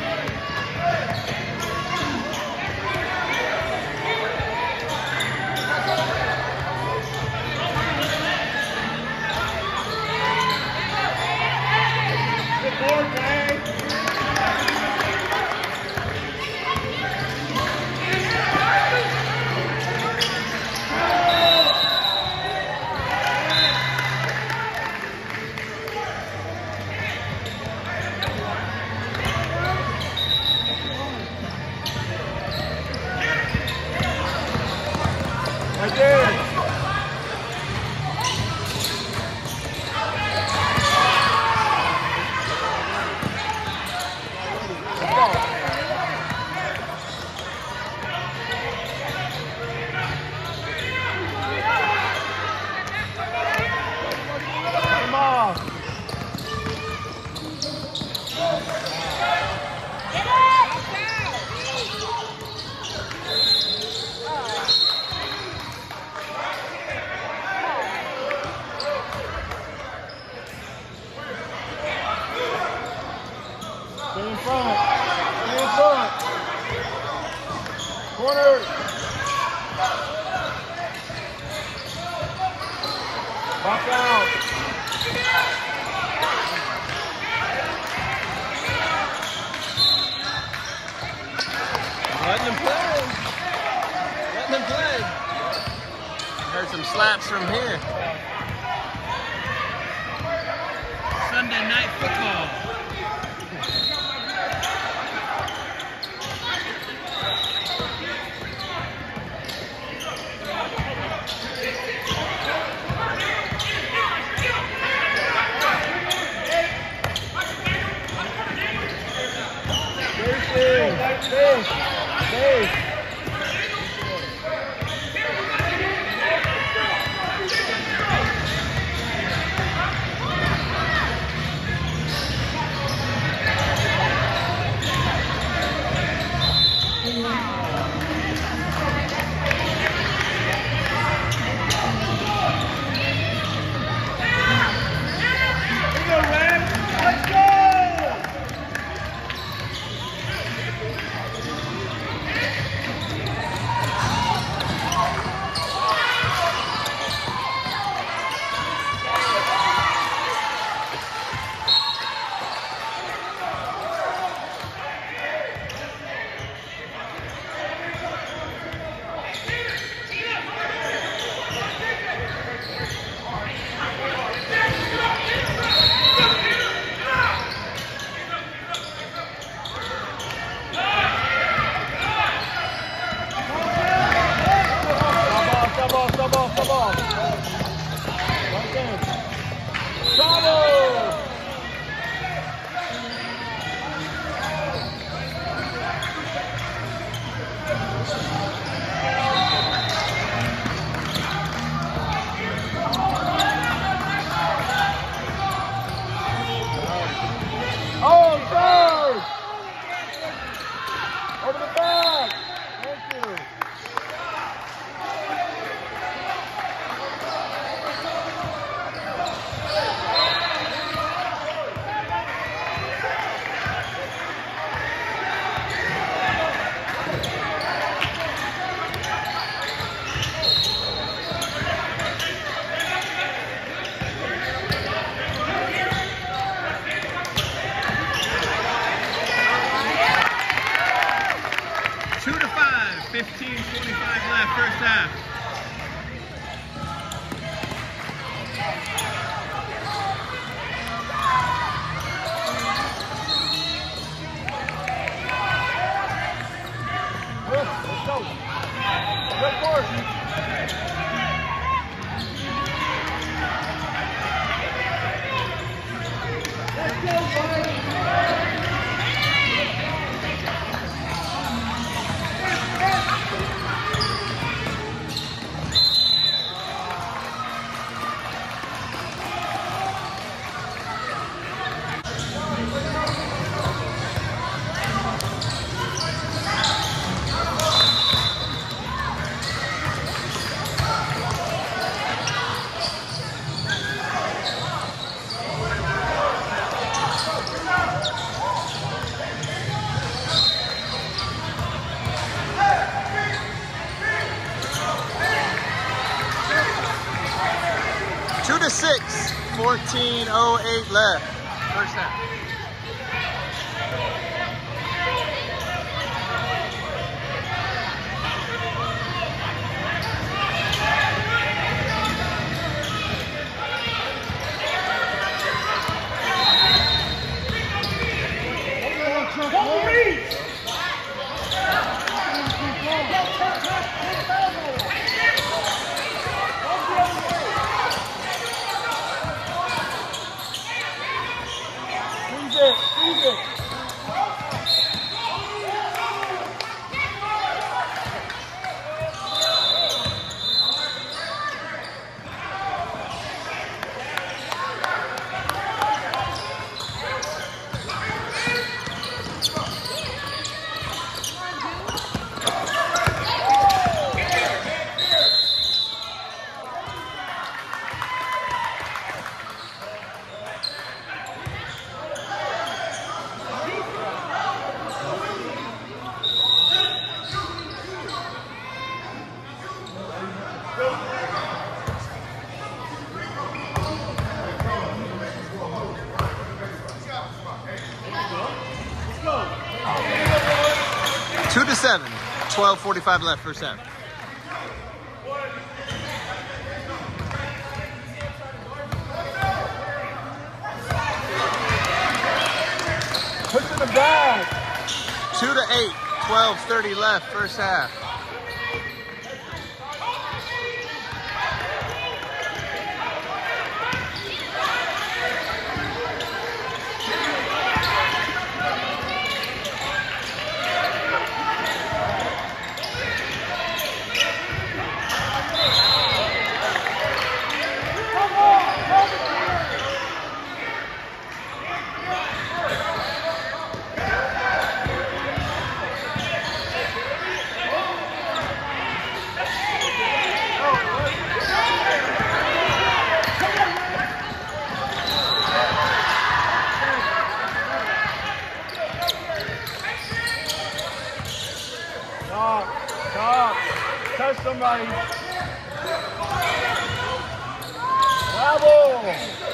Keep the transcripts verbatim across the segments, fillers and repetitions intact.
Slaps from here. Sunday night football. Safe, safe, safe. fifteen twenty-five left, first half. Let's go. Good force. Let's go, buddy. six, fourteen oh eight left. First half. Two to seven, twelve forty-five left, first half. Push in the bag. Two to eight, twelve thirty left, first half. Stop. Stop. Touch somebody. Bravo.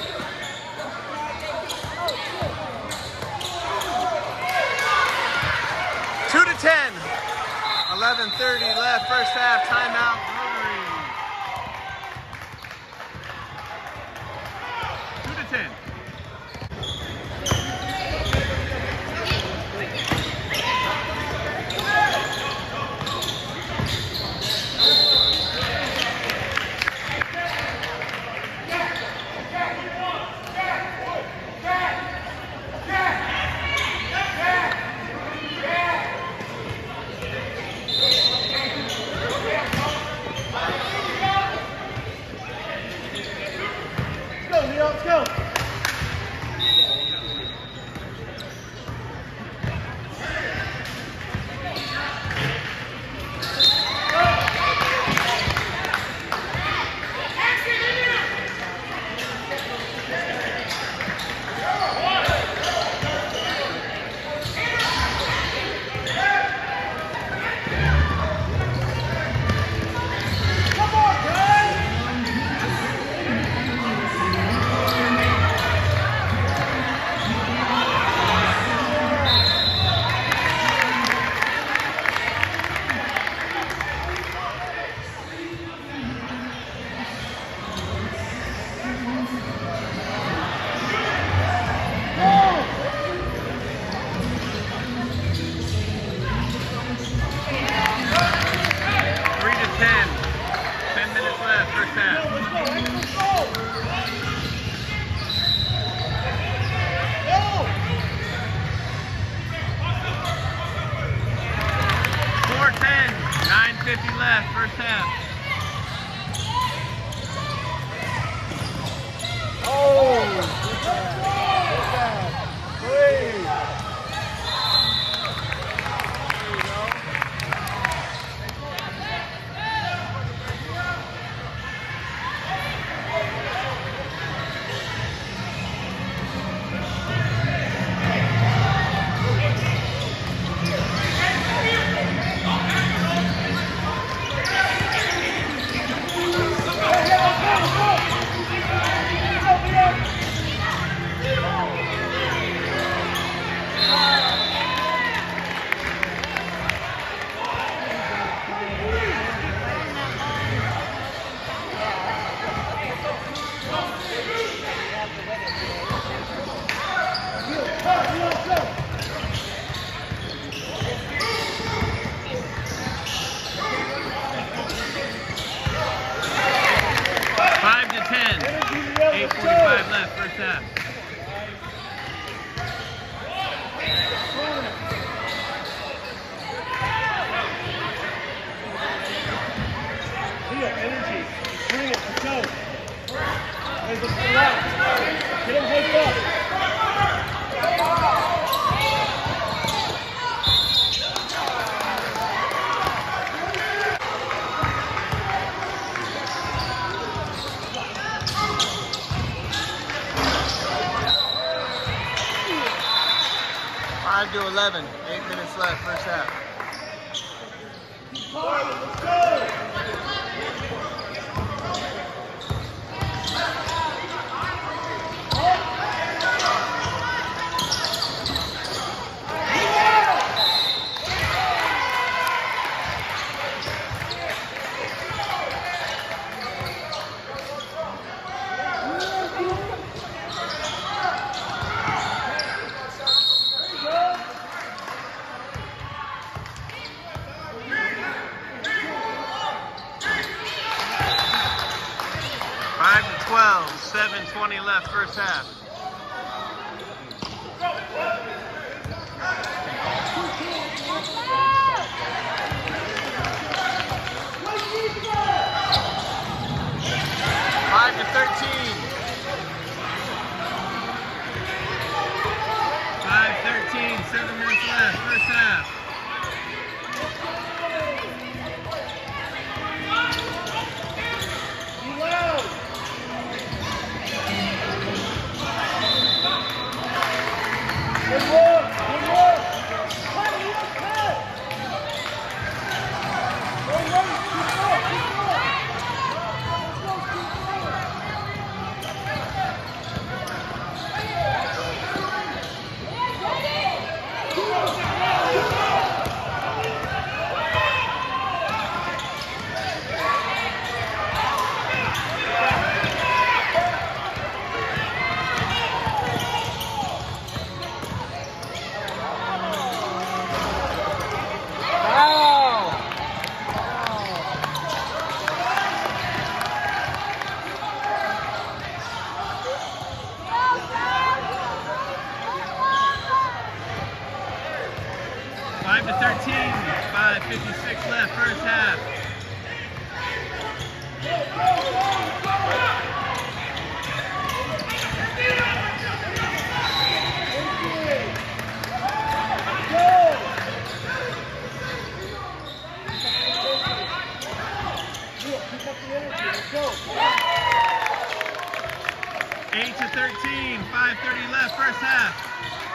Two to ten, eleven thirty left, first half, timeout, Rotary. Two to ten. Let's go. fifty left, first half. Oh! Good bad. Good bad. Three. eleven. Eight minutes left, first half. Let's go! five to twelve, seven twenty left, first half. five to thirteen. five thirteen, seven minutes left, first half. Good work! Good work! Come here, come! Go, go, keep going, keep going! Let's go, keep five to thirteen, five fifty-six left, first half. eight to thirteen, five thirty left, first half.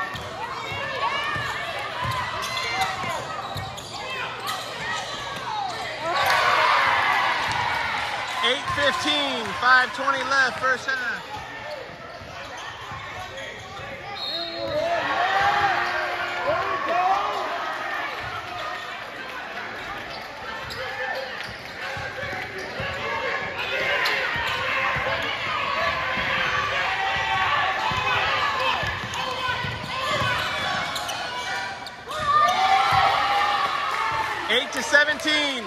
eight fifteen, five twenty left, first half. eight to seventeen.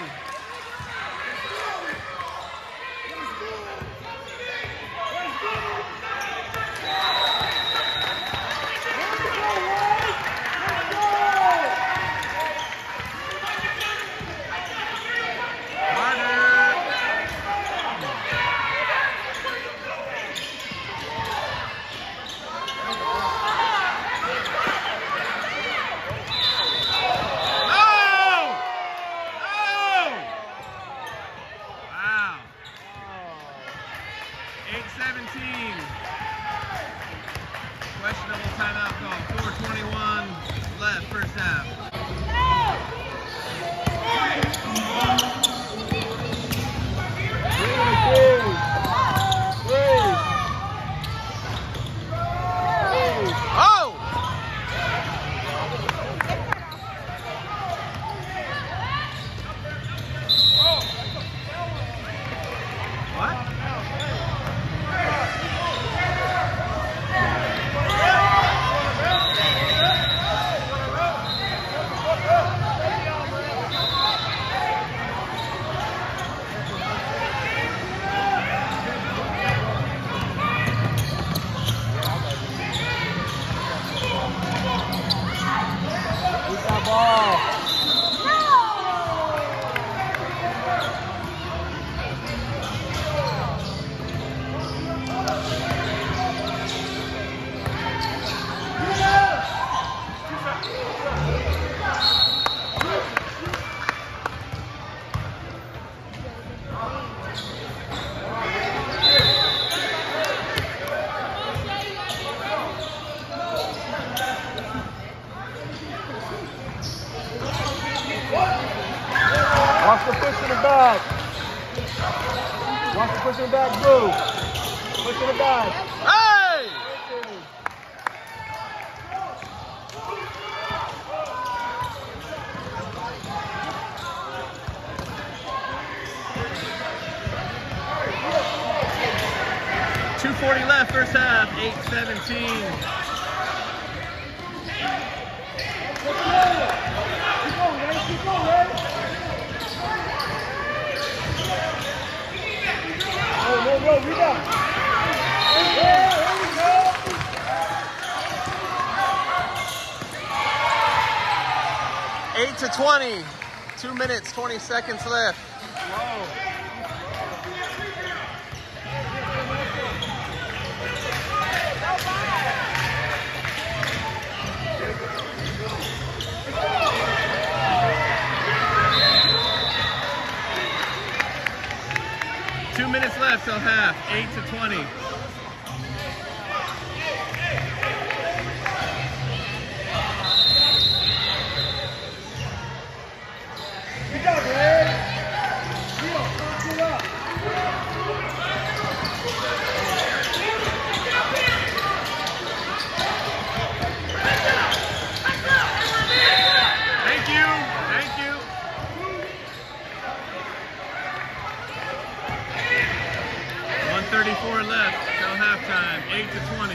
eight seventeen. Questionable timeout call. four twenty-one left, first half. Oh! What? Watch the push in the back. Watch the push in the back, Blue. Push in the back. Hey! two forty left, first half, eight seventeen. Keep going, Ray. Keep going, Ray. No, no, no, rebound. Yeah, there we go. eight to twenty. Two minutes, twenty seconds left. Whoa. Two minutes left till half, eight to twenty. Good job, Ray. Deal, box it up. Thank you, thank you. one thirty-four left till halftime, eight to twenty.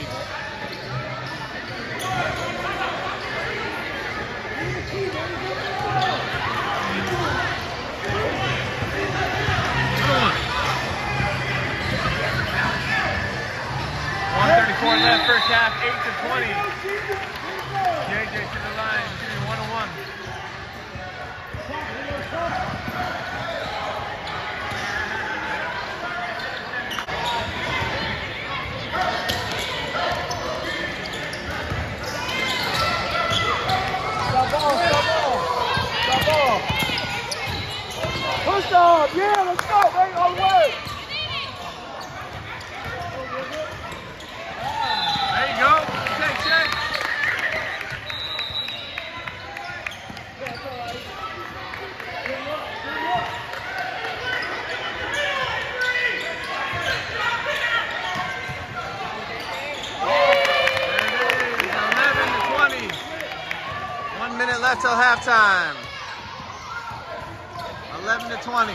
one thirty-four left, first half, eight to twenty. J J to the line, shooting one on one. Stop ball, stop ball. Stop ball. Push off. Yeah, let's go, Ray. All the way. There you go. Check, check. eleven to twenty. One minute left till halftime. eleven to twenty.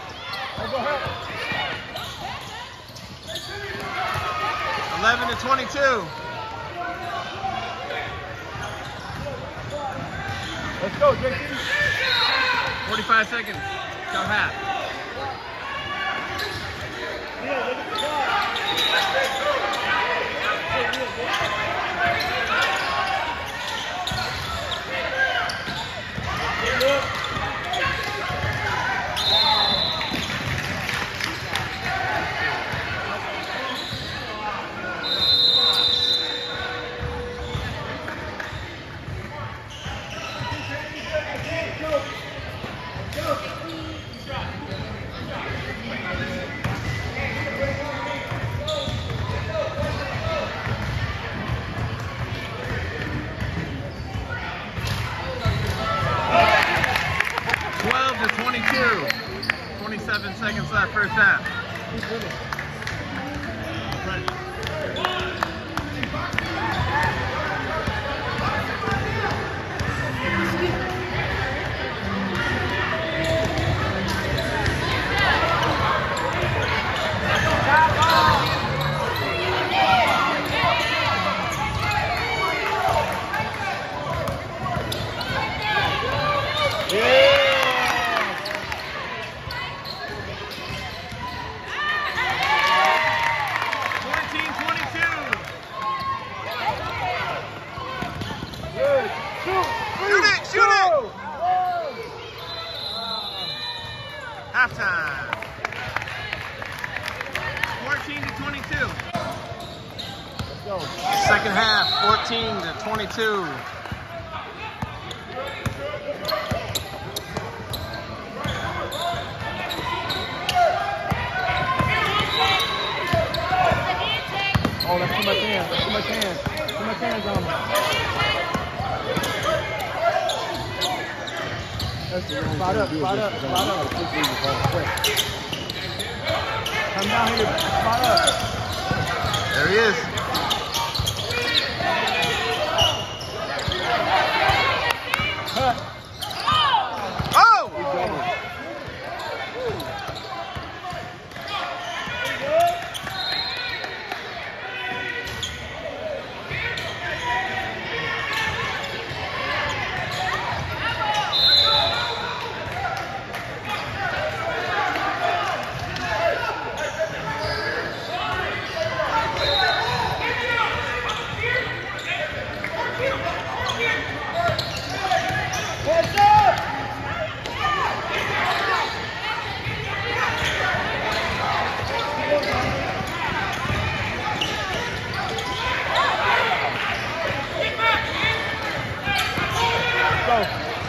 eleven to twenty-two. Let's go, J T. forty-five seconds till half. Yeah, look at the clock. twelve to twenty-two. twenty-seven seconds left, first half. Halftime. fourteen to twenty-two. Let's go. Second half, fourteen to twenty-two. Oh, that's too much hands. That's too much hands. Too much hands on him. Spot up, spot up, spot up. Come down here, spot up. There he is. Cut. Oh! What's up? Go.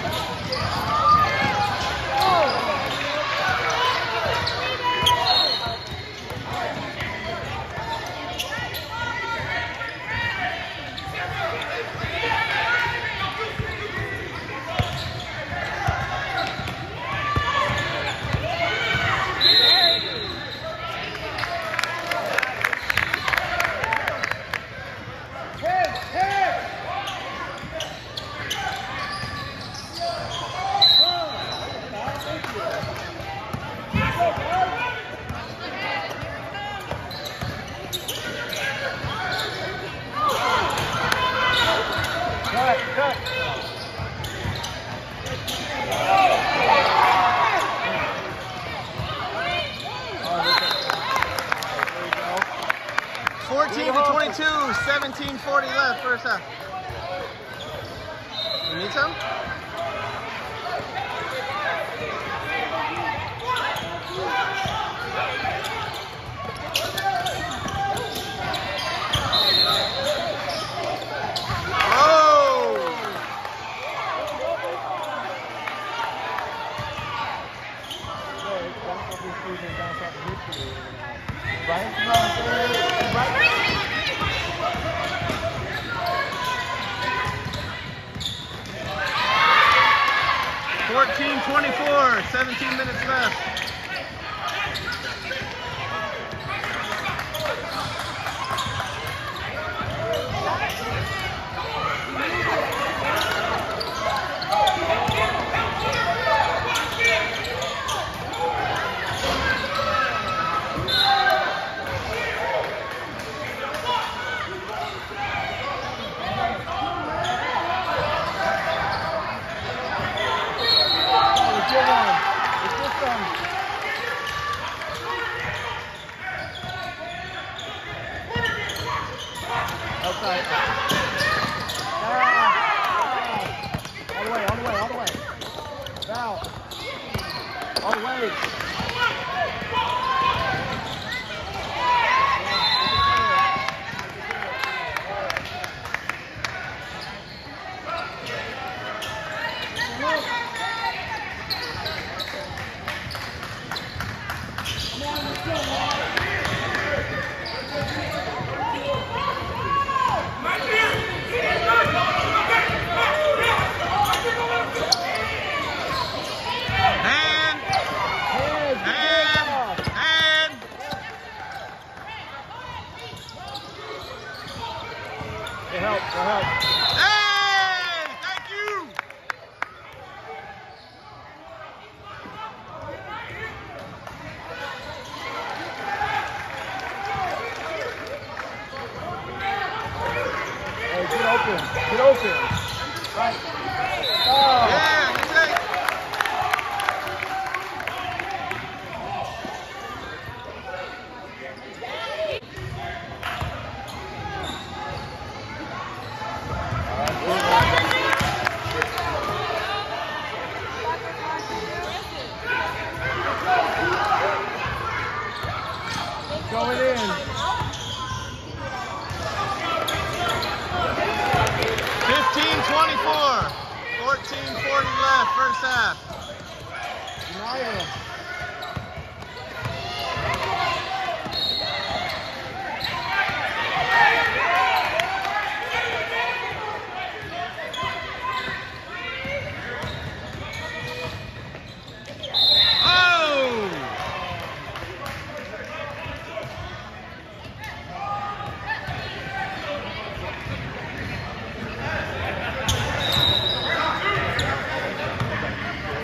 Head, head. Cut, cut. fourteen to twenty-two, seventeen forty left, first half. You need some? fourteen twenty-four, seventeen minutes left. Outside. Ah. All the way, all the way, all the way. Foul. All the way. For help, for help. Hey! Thank you! Hey, get open. Get open. Right. Oh. Yeah, good take. Going in. fifteen twenty-four, fourteen forty left, first half. United.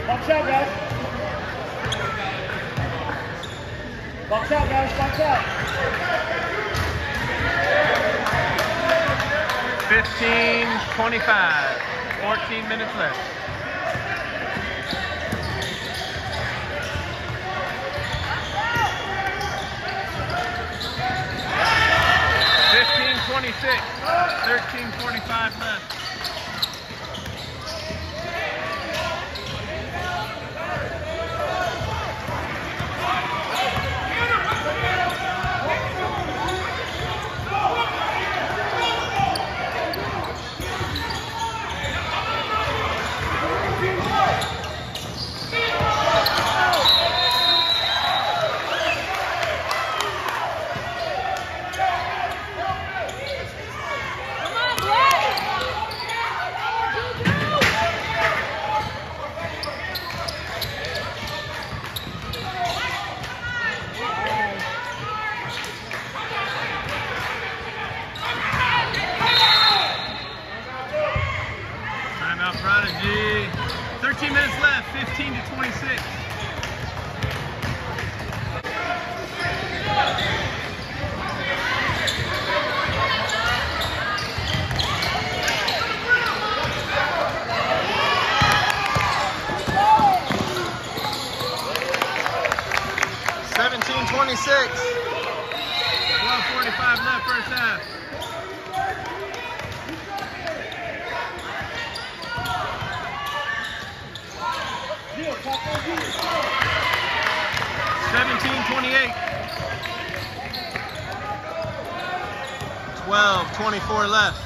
Box out, guys. Box out, guys. Box out. fifteen twenty-five. fourteen minutes left. fifteen twenty-six. thirteen forty-five left. Prodigy. thirteen minutes left, fifteen to twenty-six. seventeen twenty-six. twelve forty-five left, first half. seventeen twenty-eight. twelve twenty-four left.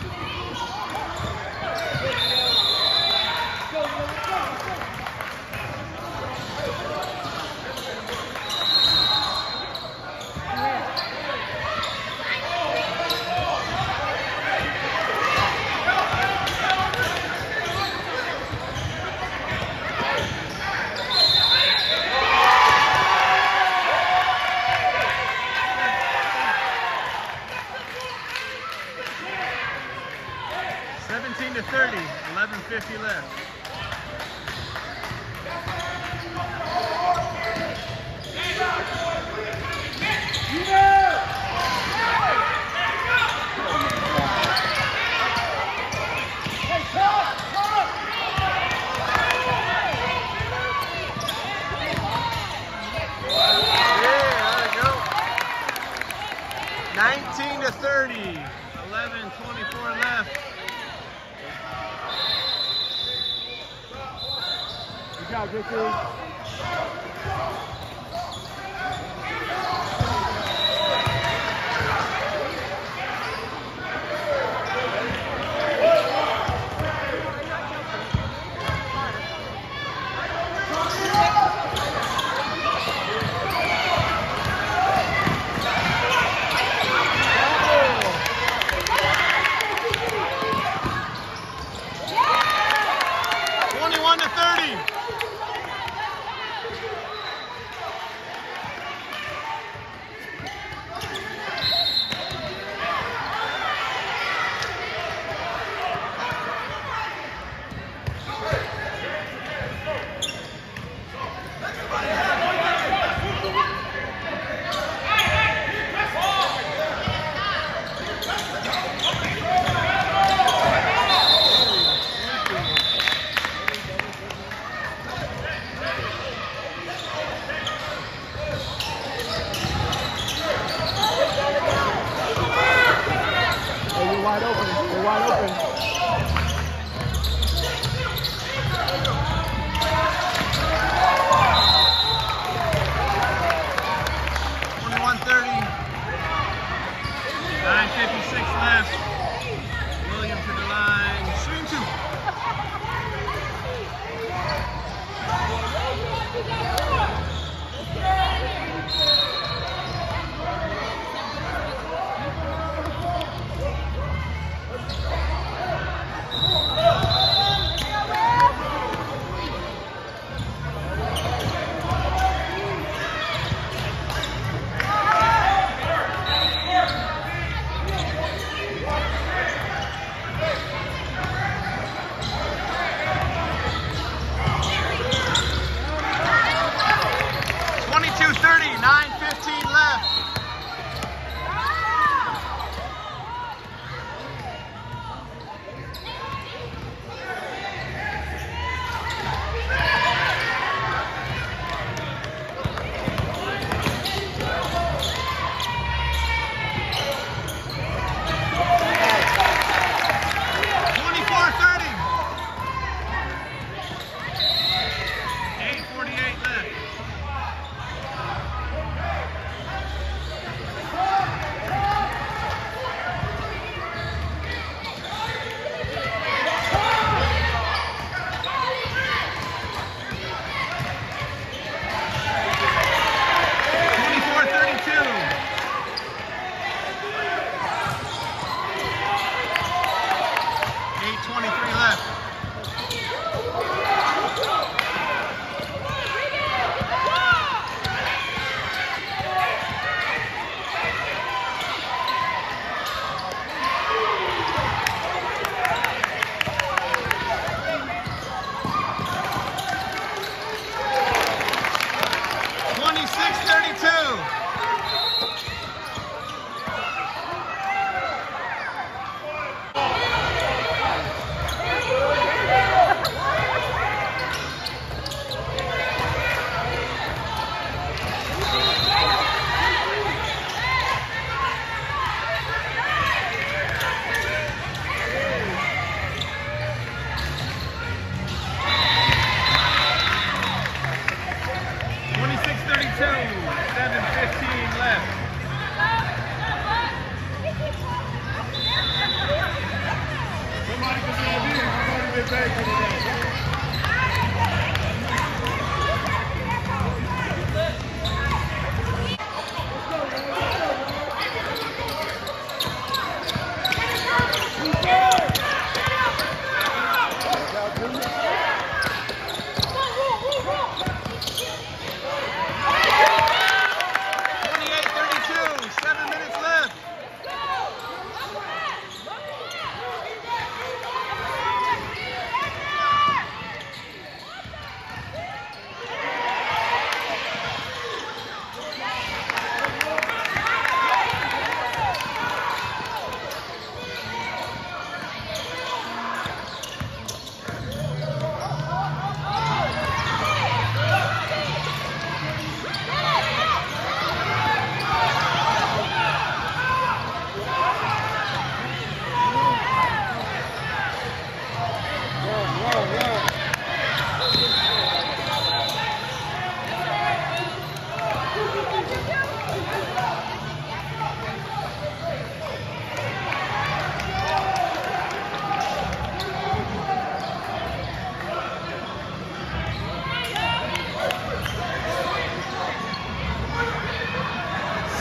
seventeen to thirty, eleven fifty left. nineteen to thirty, eleven twenty-four left. Good job, Ricky. twenty-one to thirty.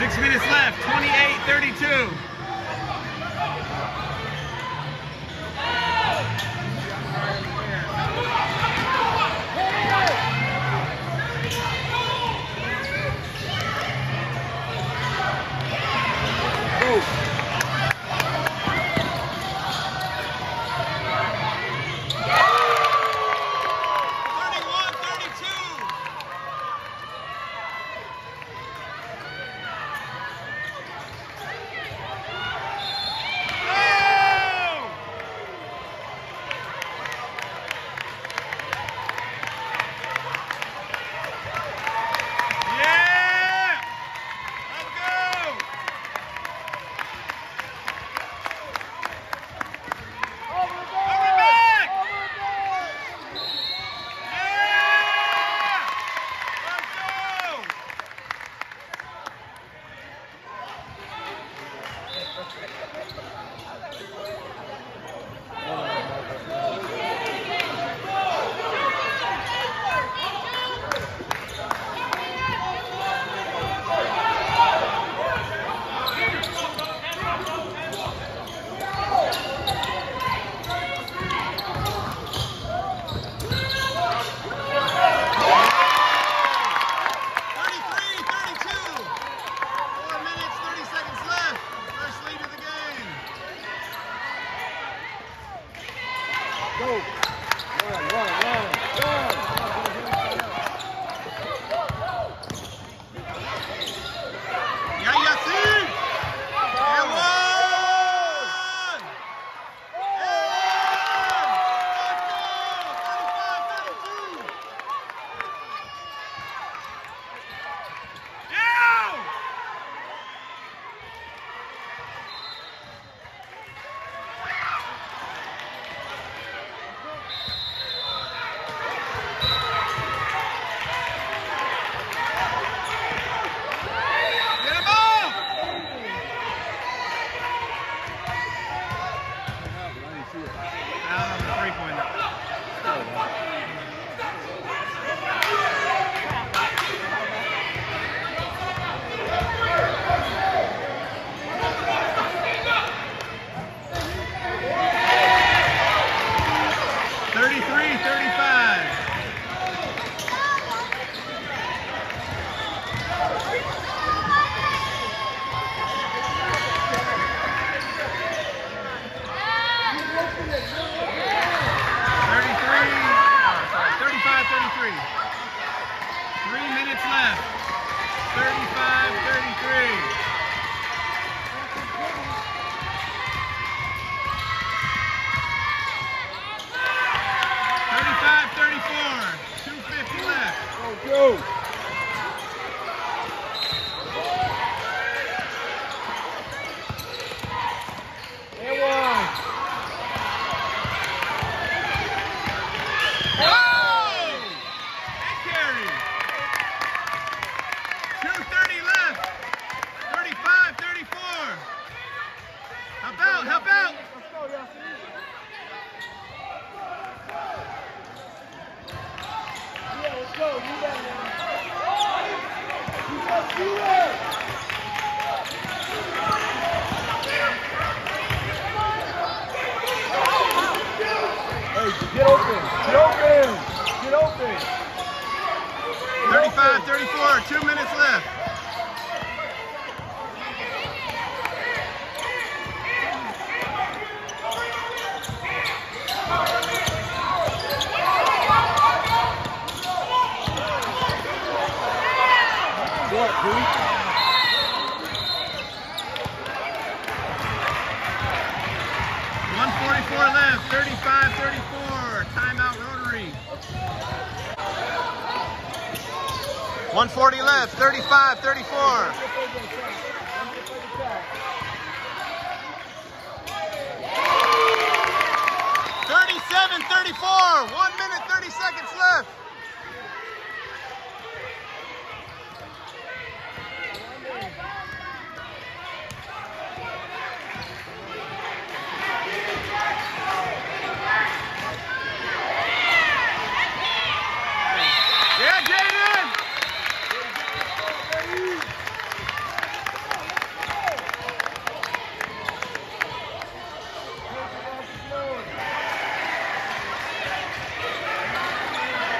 Six minutes left, twenty-eight thirty-two. Get open! Get open! Get open! thirty-five thirty-four, two minutes left. What, dude? one forty-four left, thirty-five thirty-four, timeout Rotary. one forty left, thirty-five thirty-four. thirty-seven thirty-four, one minute, thirty seconds left.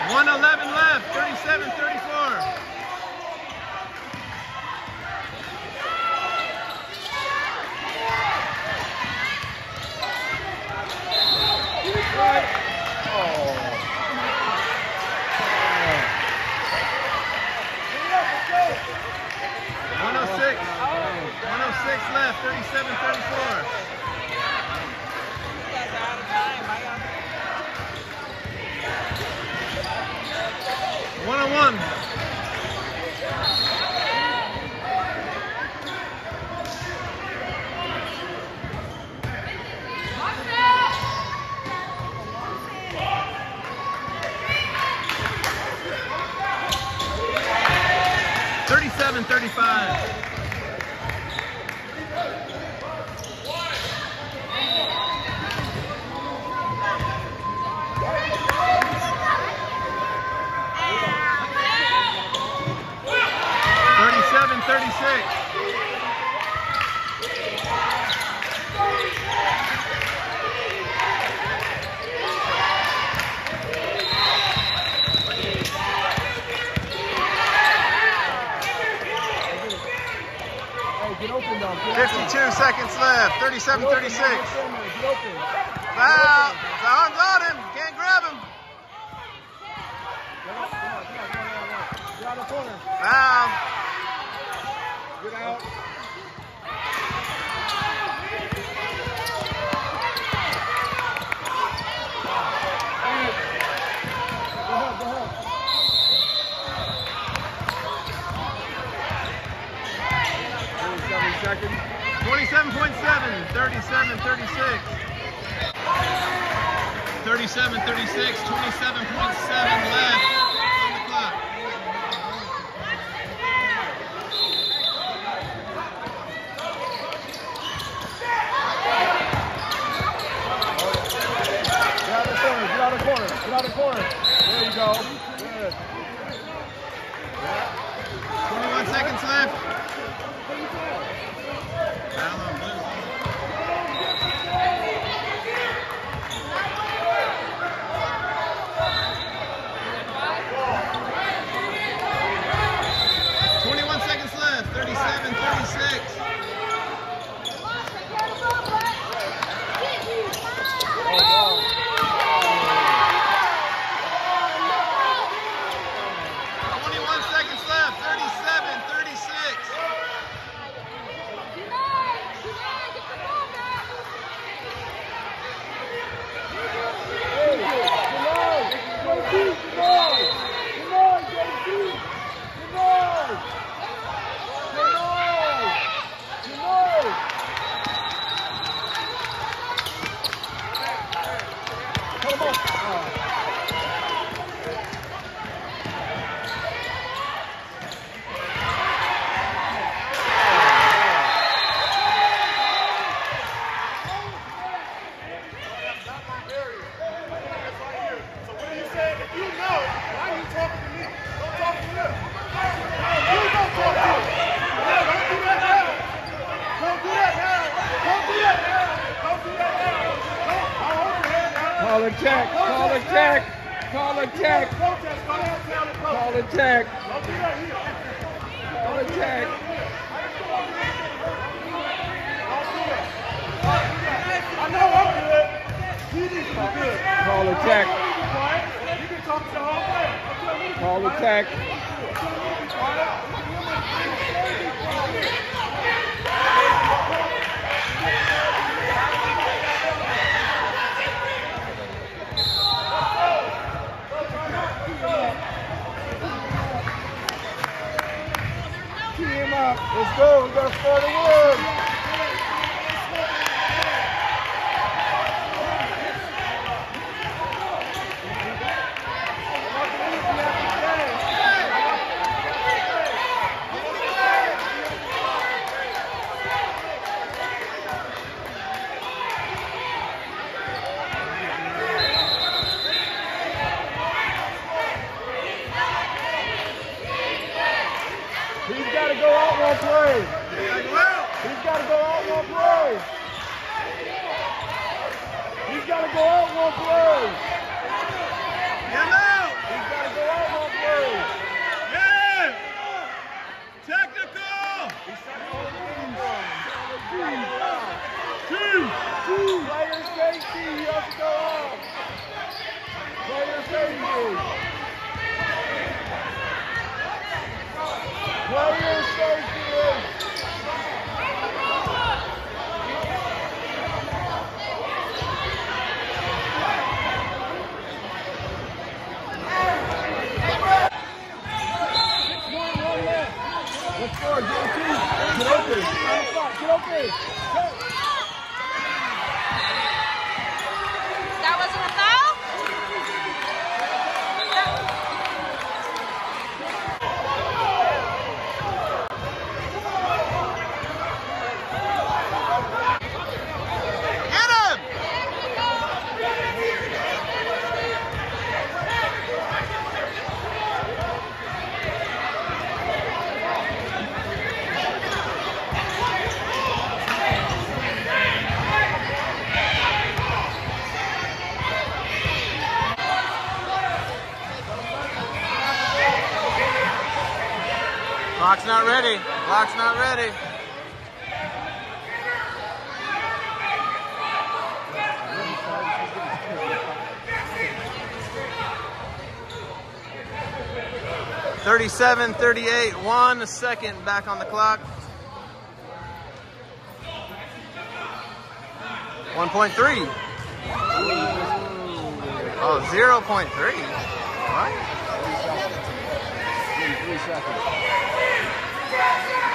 one eleven left, thirty-seven thirty-four. one oh six, one oh six left, thirty-seven thirty-four. one oh one. thirty-seven thirty-five. thirty-seven thirty-six. Get open, though. Get fifty-two open. seconds left, thirty-seven Get open, thirty-six. man. Get open. Foul. The arm's on him. Can't grab him. Get out, come on, come on, come on, come on. Get out of the corner. Foul. Get out. Go ahead, go ahead. twenty-seven seconds. twenty-seven point seven, thirty-seven thirty-six. thirty-seven thirty-six, twenty-seven point seven left on the clock. Get out of the corner, get out of the corner, get out of the corner. There you go. Good. twenty-one seconds left. Foul on blue. twenty-one seconds left, thirty-seven thirty-six. twenty-one seconds left, thirty-seven thirty-six. Call a check, call a check, call a check, call a check, call a check. I know I'm good. You need to be good. Call a check, You can talk to the whole way. call a check. Team up. Let's go. We got to score the win. He's got to go out one play. He's got to go out one play. He's got to go out one play. Get him out. He's got to Score, get open. Get open. Get open. That wasn't a foul? Get him! Clock's not ready. Clock's not ready. thirty-seven thirty-eight, one second back on the clock. one point three. Oh, zero point three. What? Three seconds.